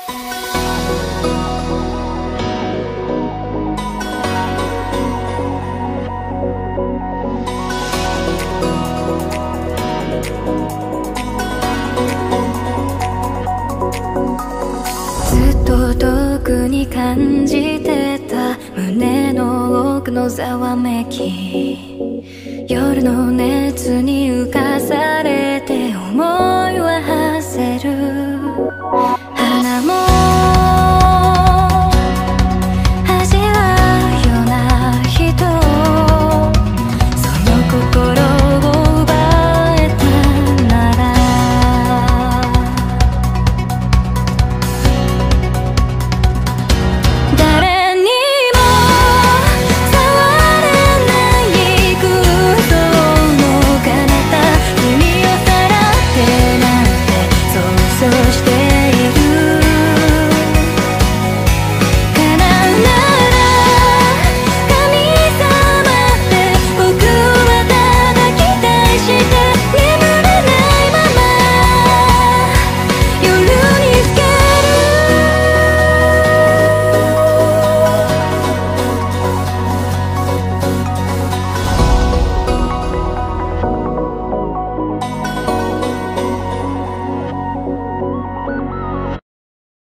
遠くに感じてた胸の奥のざわめき、夜の熱に浮かされて思いは馳せる。花も味わうような人、その心を奪えたなら、誰にも触れない空想の彼方、君をさらってなんて想像している。